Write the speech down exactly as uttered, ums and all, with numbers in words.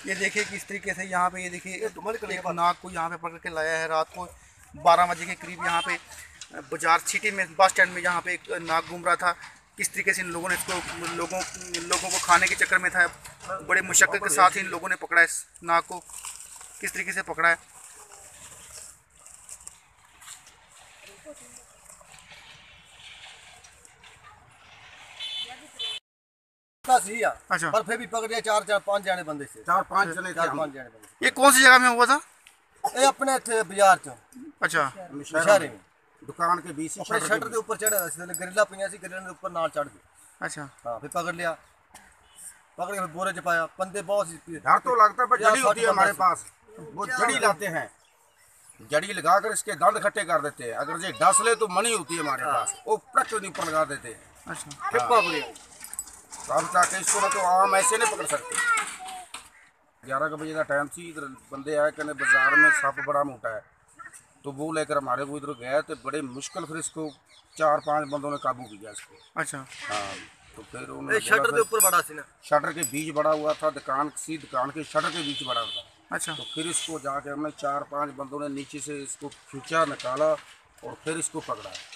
ये देखिए किस तरीके से यहाँ पे, ये देखिए एक नाग को यहाँ पे पकड़ के लाया है रात को बारह बजे के करीब। यहाँ पे बाजार सिटी में बस स्टैंड में यहाँ पे एक नाग घूम रहा था। किस तरीके से इन लोगों ने इसको लोगों लोगों को खाने के चक्कर में था, बड़े मुशक्कत के साथ ही इन लोगों ने पकड़ा है इस नाग को। किस तरीके से पकड़ा है। अच्छा, पर फिर भी पकड़े चार चार पांच जाने बंदे से, चार पांच जने चार पांच जाने बंदे। ये कौन सी जगह में हुआ था? ये अपने थे बाजार च। अच्छा, शहर में दुकान के बीच अपने शटर के ऊपर चढ़ा था, गरिल्ला पिया सी, गरिल्ला के ऊपर नाल चढ़ गए। अच्छा, हाँ फिर पकड़ लिया, पकड़ के फिर बोरे च पाया। बंदे बहुत डर तो लगता है, पर जड़ी होती है हमारे पास, वो जड़ी लाते हैं, जड़ी लगाकर इसके दंद खट्टे कर देते हैं। अगर ये डस ले तो मनी होती है हमारे पास, वो प्रक ऊपर लगा देते हैं। अच्छा, अब जाके इसको ना तो आम ऐसे नहीं पकड़ सकते। ग्यारह बजे का टाइम सी, इधर बंदे आए कहने बाजार में सप बड़ा मोटा है, तो वो लेकर हमारे को इधर गया, तो बड़े मुश्किल फिर इसको चार पांच बंदों ने काबू किया इसको। अच्छा, हाँ, तो फिर उन्होंने शटर के ऊपर बड़ा सी ना, शटर के बीच बड़ा हुआ था, दुकान सी दुकान के शटर के बीच बड़ा था। अच्छा, तो फिर इसको जाके हमने चार पांच बंदों ने नीचे से इसको खींचा, निकाला और फिर इसको पकड़ा।